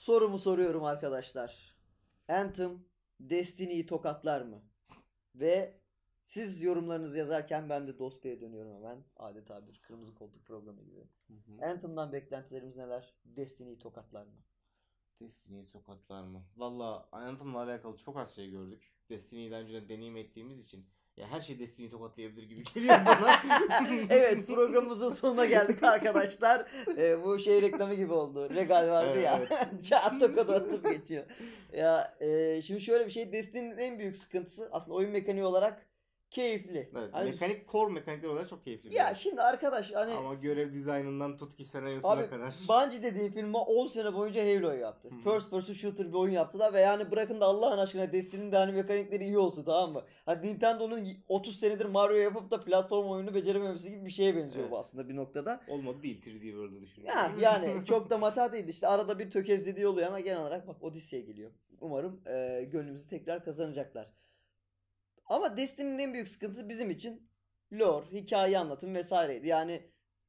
Sorumu soruyorum arkadaşlar. Anthem Destiny'yi tokatlar mı? Ve siz yorumlarınızı yazarken ben de Dost Bey'e dönüyorum hemen. Adeta bir kırmızı koltuk programı gibi. Hı hı. Anthem'dan beklentilerimiz neler? Destiny'yi tokatlar mı? Destiny'yi sokaklar mı? Valla Anthem'la alakalı çok az şey gördük. Destiny'yi daha önce deneyim ettiğimiz için. Ya her şey Destiny'yi tokatlayabilir gibi geliyor bana. Evet, programımızın sonuna geldik arkadaşlar. Bu şey reklamı gibi oldu. Regal vardı ya. Evet. Çat tokadı atıp geçiyor. Ya şimdi şöyle bir şey. Destiny'nin en büyük sıkıntısı aslında oyun mekaniği olarak keyifli. Evet, Hani core mekanikler olarak çok keyifli bir ya oyun. şimdi arkadaş hani Ama görev dizaynından tut ki senaryosuna abi kadar. Bungie dediğin firma 10 sene boyunca Halo'yu yaptı. Hı hı. First person shooter bir oyun yaptılar ve yani bırakın da Allah'ın aşkına Destiny'nin de hani mekanikleri iyi olsun, tamam mı? Hani Nintendo'nun 30 senedir Mario yapıp da platform oyunu becerememesi gibi bir şeye benziyor bu Evet. aslında bir noktada. Olmadı değil 3D World'u düşünün. Ya yani çok da mata değil, işte arada bir tökezlediği oluyor ama genel olarak bak Odyssey'e geliyor. Umarım gönlümüzü tekrar kazanacaklar. Ama Destiny'nin en büyük sıkıntısı bizim için lore, hikaye anlatım vesaireydi. Yani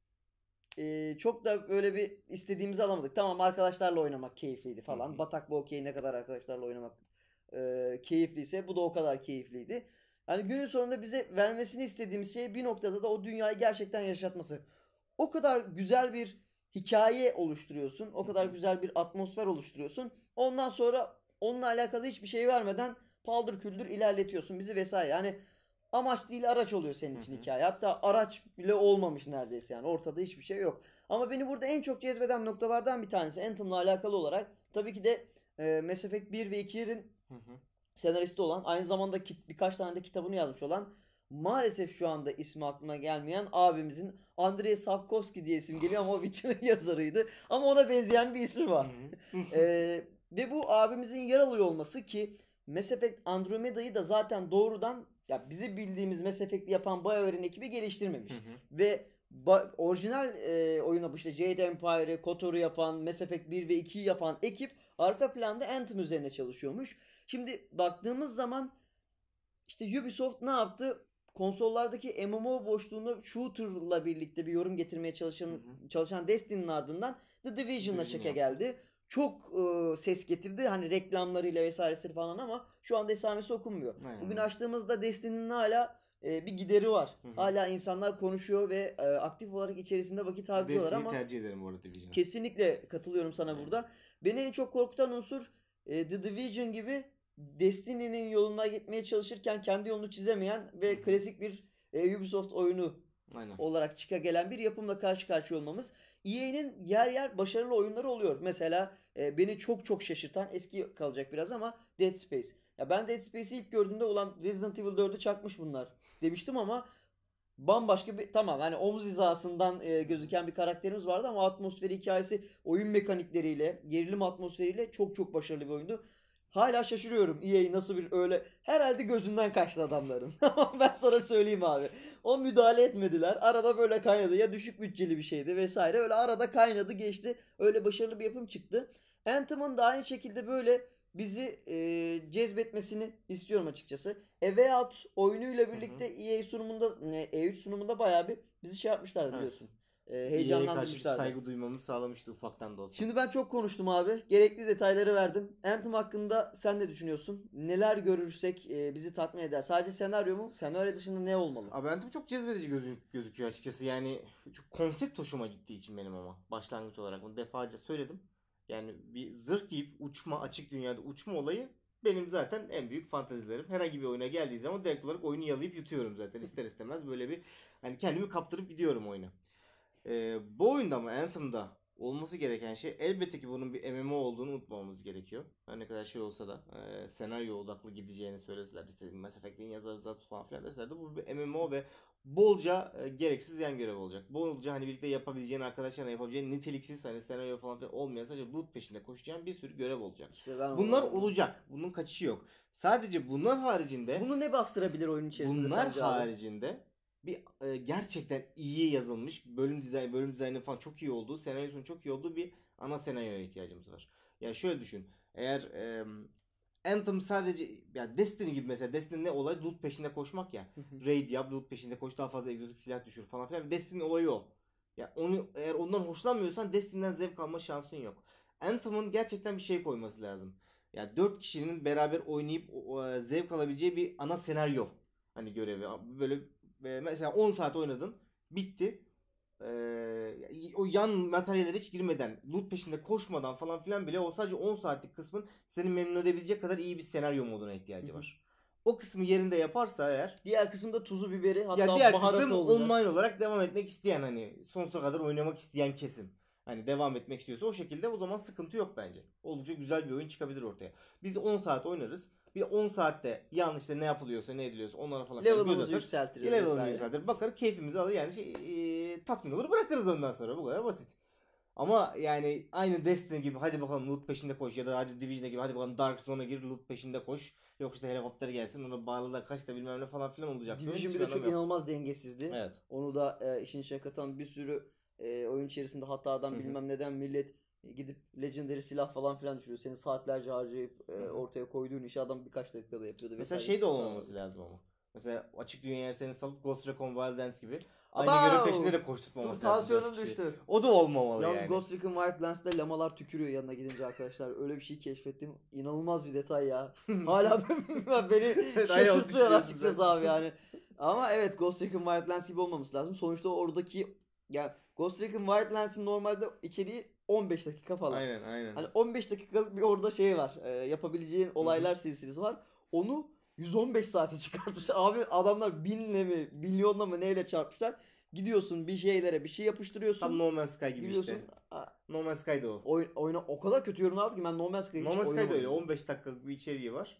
çok da böyle bir istediğimizi alamadık. Tamam, arkadaşlarla oynamak keyifliydi falan. Hı hı. Batak bu okey, ne kadar arkadaşlarla oynamak keyifliyse bu da o kadar keyifliydi. Yani günün sonunda bize vermesini istediğimiz şey bir noktada da o dünyayı gerçekten yaşatması. O kadar güzel bir hikaye oluşturuyorsun. O kadar güzel bir atmosfer oluşturuyorsun. Ondan sonra onunla alakalı hiçbir şey vermeden paldır küldür ilerletiyorsun bizi vesaire. Yani amaç değil araç oluyor senin için hikaye. Hatta araç bile olmamış neredeyse, yani ortada hiçbir şey yok. Ama beni burada en çok cezbeden noktalardan bir tanesi Anthem'la alakalı olarak tabii ki de Mass Effect 1 ve 2'nin Hı hı. senaristi olan, aynı zamanda birkaç tane de kitabını yazmış olan, maalesef şu anda ismi aklıma gelmeyen abimizin, Andrei Sapkowski diye isim geliyor ama o Witcher'ın yazarıydı. Ama ona benzeyen bir ismi var. Hı hı. Ve bu abimizin yer alıyor olması ki Mass Effect Andromeda'yı da zaten doğrudan ya bizi bildiğimiz Mass Effect'i yapan BioWare'in ekibi geliştirmemiş. Hı hı. Ve orijinal oyuna, işte Jade Empire'ı, KOTOR'u yapan, Mass Effect 1 ve 2'yi yapan ekip arka planda Anthem üzerine çalışıyormuş. Şimdi baktığımız zaman işte Ubisoft ne yaptı? Konsollardaki MMO boşluğunu shooter'la birlikte bir yorum getirmeye çalışan Destiny'nin ardından The Division'la Division çeke yaptı. geldi. Çok ses getirdi hani reklamlarıyla vesairesi falan ama şu anda esamesi okunmuyor. Aynen Bugün öyle. açtığımızda Destiny'nin hala bir gideri var. Hı hı. Hala insanlar konuşuyor ve aktif olarak içerisinde vakit harcıyorlar Destiny'yi ama tercih ederim bu arada Division'a. kesinlikle katılıyorum sana Aynen. burada. Beni en çok korkutan unsur The Division gibi Destiny'nin yoluna gitmeye çalışırken kendi yolunu çizemeyen ve Hı hı. klasik bir Ubisoft oyunu Aynen. olarak çıka gelen bir yapımla karşı karşıya olmamız. EA'nin yer yer başarılı oyunları oluyor. Mesela beni çok çok şaşırtan, eski kalacak biraz ama, Dead Space. Ya ben Dead Space'i ilk gördüğümde ulan Resident Evil 4'ü çakmış bunlar demiştim ama bambaşka bir, tamam hani omuz hizasından gözüken bir karakterimiz vardı ama atmosferi, hikayesi, oyun mekanikleriyle, gerilim atmosferiyle çok çok başarılı bir oyundu. Hala şaşırıyorum EA nasıl bir öyle, herhalde gözünden kaçtı adamların. Ama ben sana söyleyeyim abi. O müdahale etmediler. Arada böyle kaynadı. Ya düşük bütçeli bir şeydi vesaire. Öyle arada kaynadı geçti. Öyle başarılı bir yapım çıktı. Anthem'ın da aynı şekilde böyle bizi cezbetmesini istiyorum açıkçası. A Way Out oyunuyla birlikte EA sunumunda, E3 sunumunda bayağı bir bizi şey yapmışlardı Evet. biliyorsun. EA'ye karşı bir Heyecanlandırmışlardı. saygı duymamı sağlamıştı ufaktan da olsa. Şimdi ben çok konuştum abi. Gerekli detayları verdim. Anthem hakkında sen ne düşünüyorsun? Neler görürsek bizi tatmin eder? Sadece senaryo mu? Senaryo dışında ne olmalı? Abi Anthem çok cezbedici gözüküyor açıkçası. Yani çok konsept hoşuma gittiği için benim ama. Başlangıç olarak bunu defalarca söyledim. Yani bir zırh giyip uçma, açık dünyada uçma olayı benim zaten en büyük fantezilerim. Herhangi bir oyuna geldiği zaman direkt olarak oyunu yalayıp yutuyorum zaten ister istemez. Böyle bir hani kendimi kaptırıp gidiyorum oyuna. Bu oyunda mı Anthem'da olması gereken şey elbette ki bunun bir MMO olduğunu unutmamamız gerekiyor. Her ne kadar şey olsa da senaryo odaklı gideceğini söyleseler, işte Mass Effect'in yazarı Zat falan filan deseler de bu bir MMO ve bolca gereksiz yan görev olacak. Bolca hani birlikte yapabileceğin, arkadaşlarla yapabileceğin niteliksiz hani senaryo falan filan olmayan, sadece loot peşinde koşacağın bir sürü görev olacak. İşte ben Bunlar olacak. Bunun kaçışı yok. Sadece bunlar haricinde bunu ne bastırabilir oyun içerisinde bunlar sence abi? haricinde bir gerçekten iyi yazılmış bölüm dizaynı falan çok iyi olduğu, senaryosunun çok iyi olduğu bir ana senaryoya ihtiyacımız var. Ya şöyle düşün. Eğer Anthem sadece ya Destiny gibi, mesela Destiny ne olay? Loot peşinde koşmak ya. Raid yap, loot peşinde koş, daha fazla egzotik silah düşür falan filan. Destiny'nin olayı o. Ya onu, eğer ondan hoşlanmıyorsan Destiny'den zevk alma şansın yok. Anthem'ın gerçekten bir şey koyması lazım. Yani 4 kişinin beraber oynayıp zevk alabileceği bir ana senaryo hani görevi. Böyle mesela 10 saat oynadın, bitti. O yan materyallere hiç girmeden, loot peşinde koşmadan falan filan bile o sadece 10 saatlik kısmın seni memnun edebilecek kadar iyi bir senaryo moduna ihtiyacı var. O kısmı yerinde yaparsa eğer, Diğer kısımda tuzu biberi hatta ya diğer baharatı kısım olacak. online olarak devam etmek isteyen, hani sonsuza kadar oynamak isteyen kesim. Hani devam etmek istiyorsa o şekilde, o zaman sıkıntı yok bence. Oldukça güzel bir oyun çıkabilir ortaya. Biz 10 saat oynarız. Bir 10 saatte yan işte ne yapılıyorsa ne ediliyorsa onlara falan filan göz Level'ımızı atar. yükseltiriz Level'ını vesaire. yükseltir. Bakar keyfimizi alır yani tatmin olur, bırakırız ondan sonra. Bu kadar basit. Ama yani aynı Destiny gibi hadi bakalım loot peşinde koş, ya da hadi Division gibi hadi bakalım Dark Zone'a gir loot peşinde koş. Yok işte helikopter gelsin ona bağlı da kaç da bilmem ne falan filan olacak. Division bir de çok inanılmaz dengesizdi. Evet. Onu da işin içine katan bir sürü oyun içerisinde hatadan bilmem neden millet gidip legendary silah falan filan düşürüyor. Seni saatlerce harcayıp ortaya koyduğun işi adam birkaç dakikada yapıyordu. Mesela vesaire. şey de Çok olmaması sağlam. lazım ama. Mesela açık dünyaya seni salıp Ghost Recon Wildlands gibi aynı Abav! görev peşinde de Dur koşturtmaması lazım. tansiyonum 4 kişi. düştü. O da olmamalı Yalnız yani. Ghost Recon Wildlands'da lamalar tükürüyor yanına gidince arkadaşlar. Öyle bir şey keşfettim. İnanılmaz bir detay ya. Hala beni Evet, aynen, o şaşırtıyor düşünüyorsun açıkçası sen. abi yani. Ama evet Ghost Recon Wildlands gibi olmaması lazım. Sonuçta oradaki yani Ghost Recon Wildlands'in normalde içeriği 15 dakika falan. Aynen aynen. Hani 15 dakikalık bir orada şey var. Yapabileceğin olaylar silsilesi var. Onu 115 saate çıkartmışlar. Abi adamlar binle mi, milyonla mı neyle çarpmışlar. Gidiyorsun bir şeylere bir şey yapıştırıyorsun. Tam No Man's Sky gibi Gidiyorsun. işte. No Man's Sky'da o. Oyuna o kadar kötü yorum aldı ki ben No Man's Sky'ı hiç No Man's Sky'da oynamadım. öyle 15 dakikalık bir içeriği var.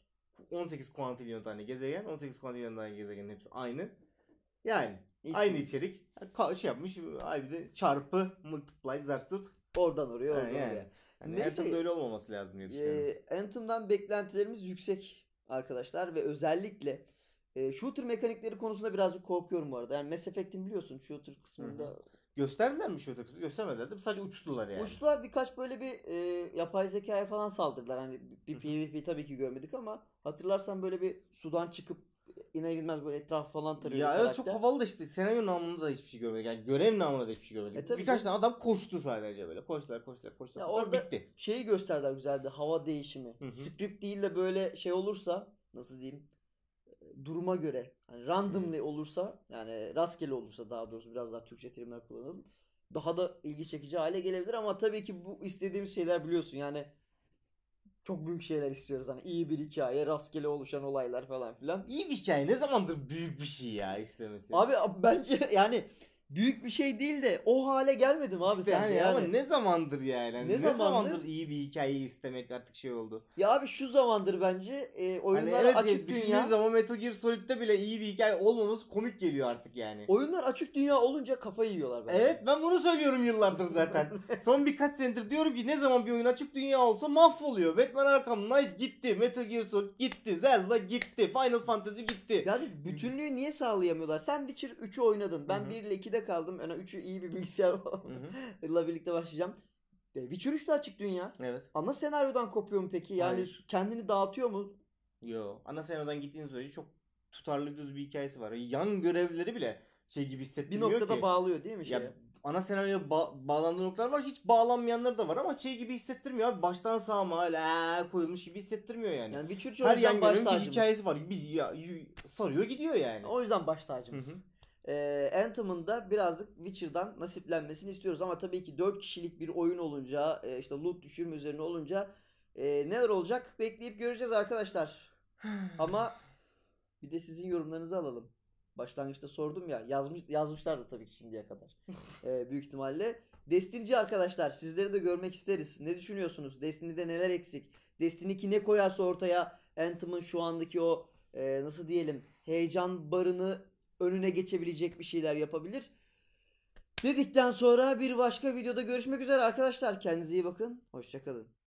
18 kuantilyon tane gezegen, 18 kuantilyon tane gezegenin hepsi aynı. Yani aynı içerik. Şey yapmış, bir de çarpı, multiply, zartut. Oradan oraya, oradan Yani. oraya. Yani Neyse, Anthem'da öyle olmaması lazım diye düşünüyorum. Anthem'dan beklentilerimiz yüksek arkadaşlar ve özellikle shooter mekanikleri konusunda birazcık korkuyorum bu arada. Yani Mass Effect'in biliyorsun shooter kısmında Gösterdiler mi şu öteki? Göstermediler değil mi? Sadece uçtular yani. uçtular, birkaç böyle bir yapay zekaya falan saldırdılar. Hani bir PvP tabii ki görmedik ama hatırlarsan böyle bir sudan çıkıp iner inmez böyle etraf falan tarıyor Ya evet, karakter. çok havalı da işte senaryo namında da hiçbir şey görmedik. Yani görev namında da hiçbir şey görmedik. Tabii Birkaç canım. tane adam koştu sadece böyle. Koştular. Ya Sonra orada bitti. şeyi gösterdiler güzeldi, hava değişimi. Hı hı. Script değil de böyle şey olursa nasıl diyeyim, duruma göre hani randomly olursa, yani rastgele olursa daha doğrusu, biraz daha Türkçe terimler kullanalım. Daha da ilgi çekici hale gelebilir ama tabii ki bu istediğimiz şeyler biliyorsun yani çok büyük şeyler istiyoruz. Hani iyi bir hikaye, rastgele oluşan olaylar falan filan. İyi bir hikaye ne zamandır büyük bir şey ya istemesi. Abi bence yani büyük bir şey değil de o hale gelmedim abi İşte sence hani yani. ama ne zamandır yani? Hani Ne ne zamandır? zamandır iyi bir hikayeyi istemek artık şey oldu. Ya abi şu zamandır bence Hani oyunlar evet, açık düşündüğün dünya. zaman Metal Gear Solid'de bile iyi bir hikaye olmaması komik geliyor artık yani. Oyunlar açık dünya olunca kafayı yiyorlar bence. Evet, ben bunu söylüyorum yıllardır zaten. Son birkaç senedir diyorum ki ne zaman bir oyun açık dünya olsa mahvoluyor. Batman Arkham Knight gitti, Metal Gear Solid gitti, Zelda gitti, Final Fantasy gitti. Yani bütünlüğü niye sağlayamıyorlar? Sen Witcher 3'ü oynadın. Ben Hı hı. 1 ile 2'de kaldım. Yani 3'ü iyi bir bilgisayarla birlikte başlayacağım. Witcher 3 de açık dünya. Evet. Ana senaryodan kopuyor mu peki? Yani Hayır. kendini dağıtıyor mu? Yo, ana senaryodan gittiğin sürece çok tutarlı düz bir hikayesi var. Yan görevleri bile şey gibi Bir hissettirmiyor noktada ki. bağlıyor değil mi şeye? Ya ana senaryoya bağlandığı noktalar var. Hiç bağlanmayanları da var ama şey gibi hissettirmiyor abi. Baştan sağma hala koyulmuş gibi hissettirmiyor yani. Yani Witcher 3 o Her yüzden yan baş görevin bir tacımız. hikayesi var. Sarıyor gidiyor yani. O yüzden baş tacımız. Anthem'ın da birazcık Witcher'dan nasiplenmesini istiyoruz ama tabii ki 4 kişilik bir oyun olunca, işte loot düşürme üzerine olunca neler olacak bekleyip göreceğiz arkadaşlar. Ama bir de sizin yorumlarınızı alalım. Başlangıçta sordum ya, yazmışlar da tabii ki şimdiye kadar. Büyük ihtimalle. Destiny'ci arkadaşlar, sizleri de görmek isteriz. Ne düşünüyorsunuz? Destiny'de neler eksik? Destiny 2 ne koyarsa ortaya Anthem'ın şu andaki o nasıl diyelim heyecan barını önüne geçebilecek bir şeyler yapabilir. Dedikten sonra bir başka videoda görüşmek üzere arkadaşlar. Kendinize iyi bakın. Hoşça kalın.